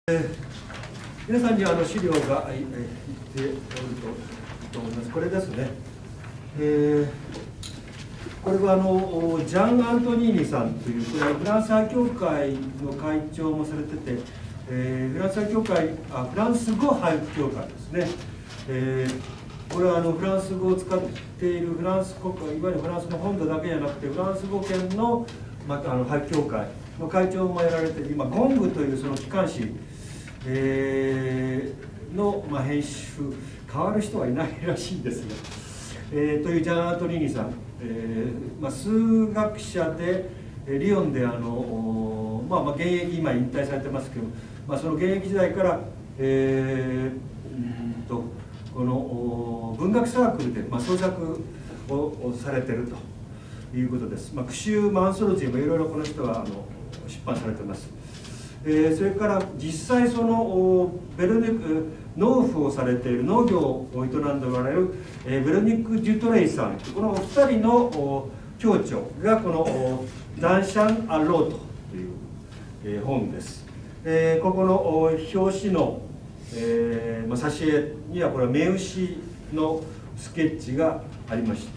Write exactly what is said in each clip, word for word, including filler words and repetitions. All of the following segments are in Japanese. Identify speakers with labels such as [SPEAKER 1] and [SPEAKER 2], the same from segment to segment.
[SPEAKER 1] えー、皆さんにあの資料がいっておると思います。これですね。えー、これはあのジャン・アントニーニさんという、これはフランス派協会の会長もされてて、えー、フランス派協会あ、フランス語俳句協会ですね。えー、これはあのフランス語を使っているフランス国いわゆるフランスの本土だけじゃなくて、フランス語圏の、またあの俳句協会の会長もやられている、今、ゴングというその機関紙、えー、の、まあ、編集、変わる人はいないらしいんですが、えー、というジャン・アントニーニさん、えーまあ、数学者で、リヨンであの、まあ、まあ現役、今引退されてますけど、まあ、その現役時代から、えー、うんとこの文学サークルで、まあ、創作をされているということです。まあ、句集マンソロジーもいろいろこの人はあの出版されています。えー、それから実際そのベルニック農夫をされている農業を営んでおられる、えー、ベルニック・デュトレイさん、このお二人の共著がこの「ダンシャン・ア・ロート」という、えー、本です。えー、ここの表紙の、えーまあ、挿絵にはこれは目牛のスケッチがありまして、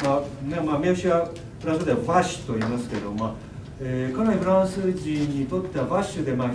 [SPEAKER 1] まあねまあ、目牛はフランスではバッシュと言いますけど、まあえー、かなりフランス人にとってはバッシュで、まあ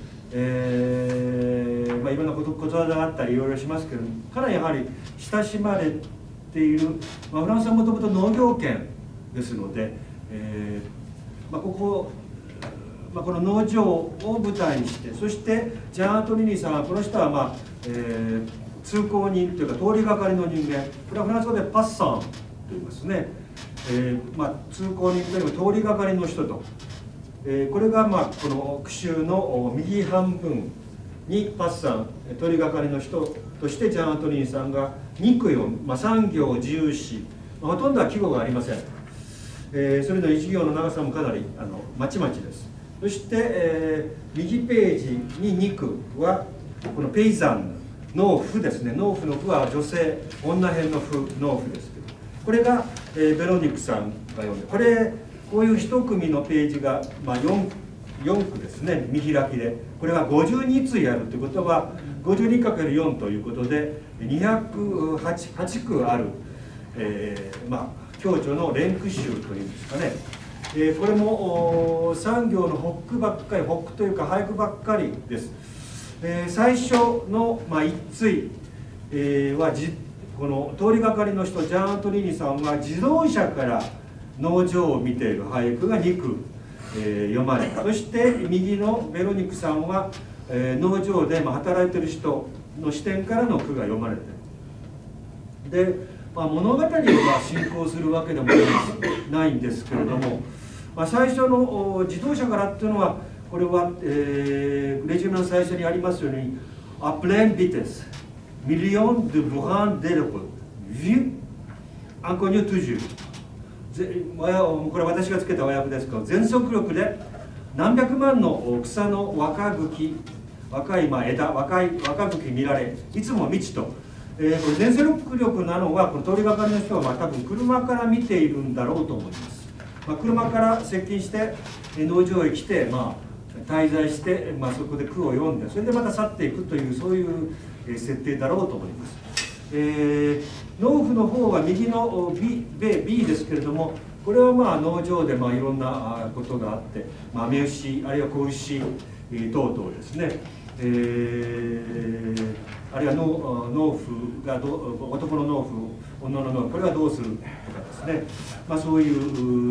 [SPEAKER 1] えーまあ、いろんなことことわざがあったりいろいろしますけど、かなりやはり親しまれている、まあ、フランスはもともと農業圏ですので、えーまあ、ここ、まあ、この農場を舞台にして、そしてジャン・アントニーニさんはこの人は、まあえー、通行人というか通りがかりの人間、これはフランス語でパッサンと言いますね。えーまあ、通行人というか通りがかりの人と、えー、これが、まあ、この句集の右半分にパッサン通りがかりの人としてジャン・アントニーさんがに句を、まあ、さん行自由詩、まあ、ほとんどは季語がありません。えー、それのいち行の長さもかなりあのまちまちです。そして、えー、右ページにに句はこのペイザン農夫ですね。農夫の夫は女性、女編の夫、農夫ですけど、これが、えー、ベロニックさんが読んで、これこういう一組のページが、まあ、4, よん句ですね、見開きで、これがごじゅうに対あるということは ごじゅうにかけるよん ということでにひゃくはち, はち句ある、えーまあ、共著の連句集というんですかね。えー、これもさん行の北句ばっかり、北句というか俳句ばっかりです。えー、最初の、まあ、いち対、えー、はじこの通りがかりの人ジャン・アントニーニさんは自動車から農場を見ている俳句がに句、えー、読まれ、そして右のベロニックさんは、えー、農場で、まあ、働いている人の視点からの句が読まれている。で、まあ、物語が進行するわけでもないんですけれども、まあ、最初の自動車からっていうのはこれは、えー、レジュメの最初にありますように「アプレンビテス」「ミリオン・デ・ブラン・デルブ」「ヴィ・アンコニュ・トゥジュ」これは私がつけた和訳ですけど、全速力で何百万の草の若茎、若いまあ枝、若い若茎見られ、いつも未知と、えー、これ全速力なのはこの通りがかりの人はまあ多分車から見ているんだろうと思います。まあ、車から接近して農場へ来て、まあ、滞在して、まあ、そこで句を読んで、それでまた去っていくというそういう設定だろうと思います。えー、農夫の方は右の B, B ですけれども、これはまあ農場でまあいろんなことがあって、まあ、雌牛あるいは子牛等々ですね、えー、あるいは 農, 農夫がど男の農夫女の農夫これはどうするとかですね、まあ、そういう、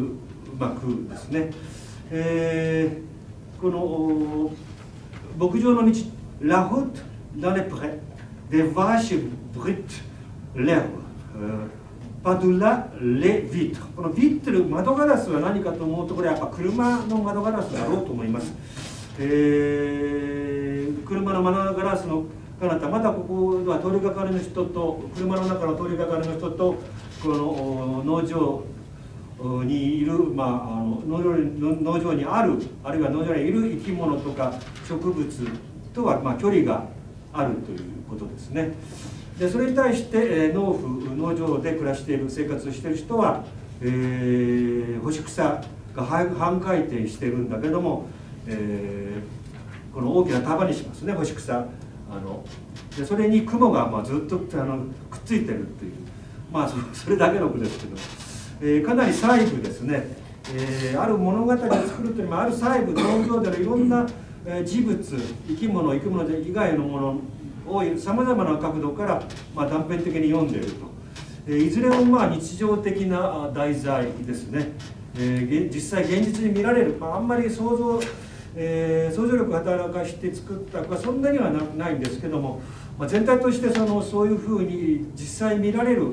[SPEAKER 1] まあ、句ですね。えー、この牧場の道ラフット・ラネプレデ・バーシュ・ブリット・レーブパドゥラ・レ・ヴィット、このヴィットル窓ガラスは何かと思うと、これはやっぱ車の窓ガラスだろうと思います。えー、車の窓ガラスの彼方、まだここは通りがかりの人と車の中の通りがかりの人とこの農場にいる、まあ、あの農場にあるあるいは農場にいる生き物とか植物とは、まあ、距離があるということですね。でそれに対して、えー、農夫農場で暮らしている生活している人は、えー、干し草が半回転しているんだけども、えこの大きな束にしますね、干し草。あのでそれに雲がまあずっとあのくっついてるっていう、まあそそれだけの句ですけど、えー、かなり細部ですね、えー、ある物語を作るというのもある細部、農業でのいろんな、えー、事物、生き物、生き物以外のものをさまざまな角度から、まあ、断片的に読んでいると、えー、いずれもまあ日常的な題材ですね、えー、実際現実に見られる、まあ、あんまり想像えー、想像力を働かして作った句はそんなには な, ないんですけども、まあ、全体としてそのそういうふうに実際見られる、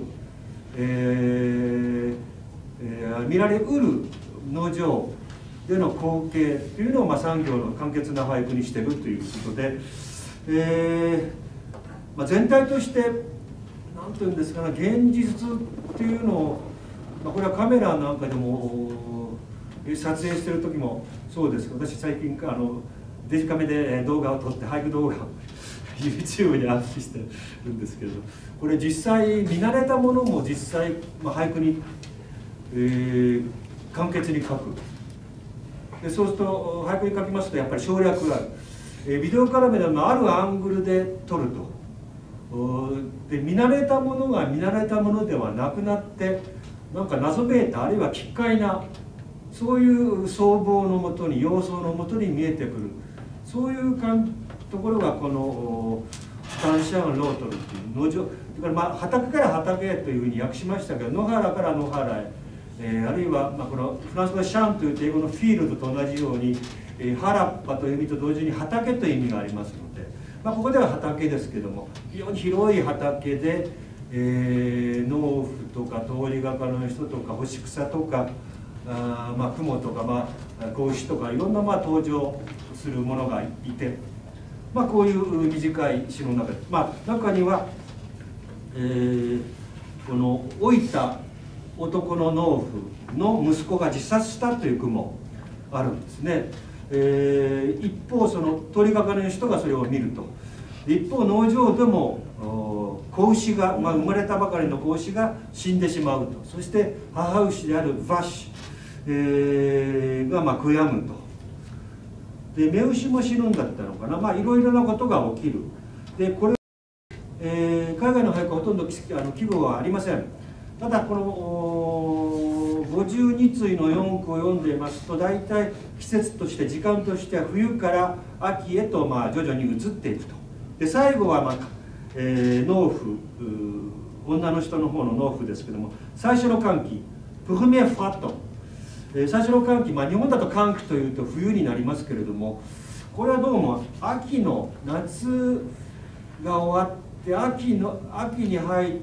[SPEAKER 1] えーえー、見られうる農場での光景というのを、まあ、産業の簡潔な俳句にしているということで、えーまあ、全体として何ていうんですかね、現実っていうのを、まあ、これはカメラなんかでも撮影してる時もそうですけど、私最近あのデジカメで動画を撮って俳句動画を YouTube にアップしてるんですけれど、これ実際見慣れたものも実際、まあ、俳句に、えー、簡潔に書く。でそうすると俳句に書きますとやっぱり省略がある、えー、ビデオカメラのあるアングルで撮ると、で見慣れたものが見慣れたものではなくなって、なんか謎めいた、あるいは奇怪な、そういう相貌のもとに、様相のもとに見えてくる、そういうかんところがこの「シタンシャン・ロートル」っていう農場、だからまあ畑から畑へというふうに訳しましたけど、野原から野原へ、えー、あるいはまあこのフランス語でシャンという英語のフィールドと同じように、えー、原っぱという意味と同時に畑という意味がありますので、まあ、ここでは畑ですけども、非常に広い畑で、えー、農夫とか通りがかの人とか干し草とか、あまあ雲とか、まあ、子牛とかいろんなまあ登場するものがいて、まあ、こういう短い詩の中で、まあ、中には、えー、この老いた男の農夫の息子が自殺したという句もあるんですね。えー、一方その通りがかりの人がそれを見ると、一方農場でも子牛が、まあ、生まれたばかりの子牛が死んでしまうと、そして母牛であるバッシュ、えー、がまあ悔やむと。で雌牛も死ぬんだったのかな、まあいろいろなことが起きる。でこれ、えー、海外の俳句はほとんどあの季語はありません。ただこのごじゅうに対のよん句を読んでいますと、大体季節として時間としては冬から秋へとまあ徐々に移っていくと。で最後は、まあえー、農夫、女の人の方の農夫ですけども、最初の寒気プフメファット、最初の寒気、まあ、日本だと寒気というと冬になりますけれども、これはどうも秋の夏が終わって秋の秋に入って、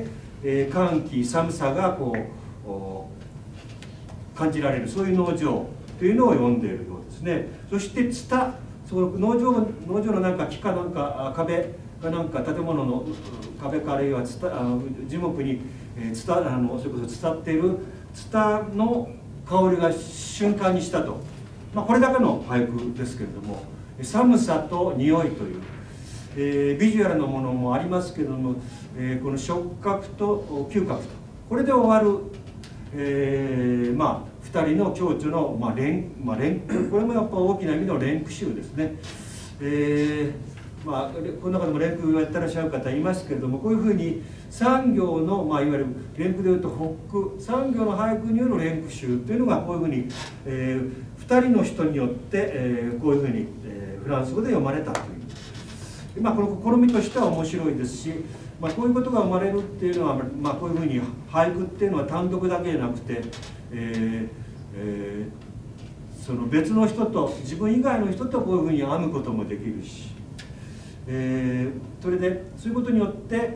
[SPEAKER 1] えー、寒気寒さがこう感じられる、そういう農場というのを読んでいるようですね。そしてツタ、その農場農場のなんか木かなんか壁かなんか建物の壁からあるいはツタあの樹木に、えー、ツタあのそれこそ伝っているツタの香りが瞬間にしたと、まあ、これだけの俳句ですけれども、寒さと匂いという、えー、ビジュアルのものもありますけれども、えー、この触覚と嗅覚と、これで終わる、えー、まあふたりの共著の、まあ連まあ、連これもやっぱ大きな意味の連句集ですね。えーまあ、この中でも連句をやってらっしゃる方いますけれども、こういうふうに産業の、まあ、いわゆる連句でいうと北句、産業の俳句による連句集というのがこういうふうに、えー、ふたりの人によって、えー、こういうふうに、えー、フランス語で読まれたという、まあ、この試みとしては面白いですし、まあ、こういうことが生まれるっていうのは、まあ、こういうふうに俳句っていうのは単独だけじゃなくて、えーえー、その別の人と自分以外の人とこういうふうに編むこともできるし。えー、それでそういうことによって、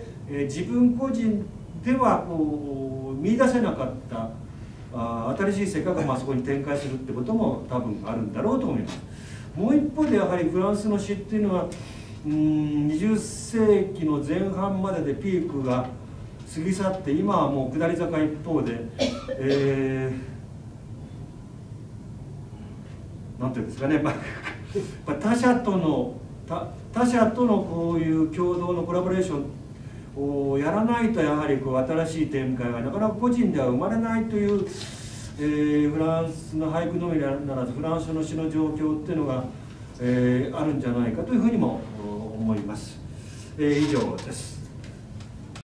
[SPEAKER 1] えー、自分個人ではこう見出せなかったあ新しい世界がまあそこに展開するってことも多分あるんだろうと思います。もう一方でやはりフランスの詩っていうのはうんにじゅっ世紀の前半まででピークが過ぎ去って、今はもう下り坂一方で、えー、なんていうんですかね、まあ、他者との他他者とのこういう共同のコラボレーションをやらないと、やはりこう新しい展開がなかなか個人では生まれないという、えー、フランスの俳句のみならずフランスの詩の状況っていうのが、 えー、あるんじゃないかというふうにも思います。えー、以上です。